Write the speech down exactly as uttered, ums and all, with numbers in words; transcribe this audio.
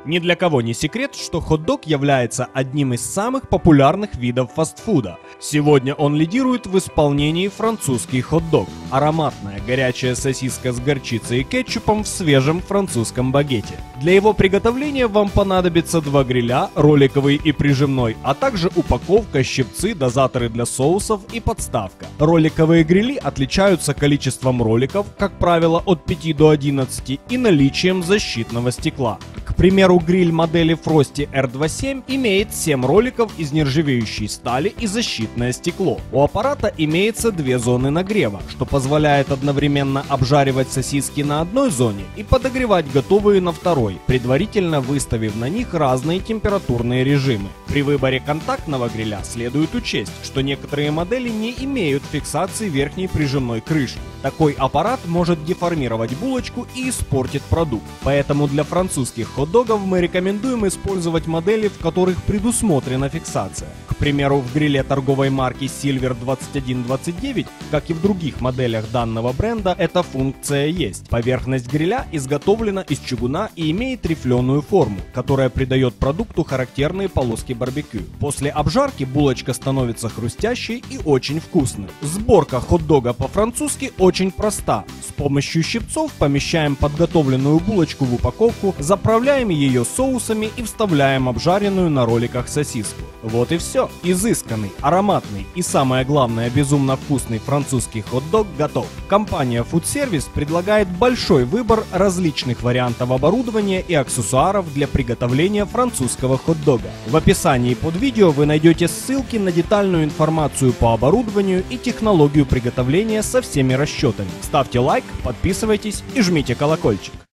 Ни для кого не секрет, что хот-дог является одним из самых популярных видов фастфуда. Сегодня он лидирует в исполнении французский хот-дог – ароматная горячая сосиска с горчицей и кетчупом в свежем французском багете. Для его приготовления вам понадобится два гриля, роликовый и прижимной, а также упаковка, щипцы, дозаторы для соусов и подставка. Роликовые грили отличаются количеством роликов, как правило от пяти до одиннадцати, и наличием защитного стекла. К примеру, гриль модели Frosty эр двадцать семь имеет семь роликов из нержавеющей стали и защитное стекло. У аппарата имеется две зоны нагрева, что позволяет одновременно обжаривать сосиски на одной зоне и подогревать готовые на второй, предварительно выставив на них разные температурные режимы. При выборе контактного гриля следует учесть, что некоторые модели не имеют фиксации верхней прижимной крышки. Такой аппарат может деформировать булочку и испортит продукт. Поэтому для французских хот-догов мы рекомендуем использовать модели, в которых предусмотрена фиксация. К примеру, в гриле торговой марки Silver двадцать один двадцать девять, как и в других моделях данного бренда, эта функция есть. Поверхность гриля изготовлена из чугуна и имеет рифленую форму, которая придает продукту характерные полоски барбекю. После обжарки булочка становится хрустящей и очень вкусной. Сборка хот-дога по-французски очень проста. С помощью щипцов помещаем подготовленную булочку в упаковку, заправляем ее соусами и вставляем обжаренную на роликах сосиску. Вот и все. Изысканный, ароматный и, самое главное, безумно вкусный французский хот-дог готов. Компания Food Service предлагает большой выбор различных вариантов оборудования и аксессуаров для приготовления французского хот-дога. В описании под видео вы найдете ссылки на детальную информацию по оборудованию и технологию приготовления со всеми расчетами. Ставьте лайк, подписывайтесь и жмите колокольчик.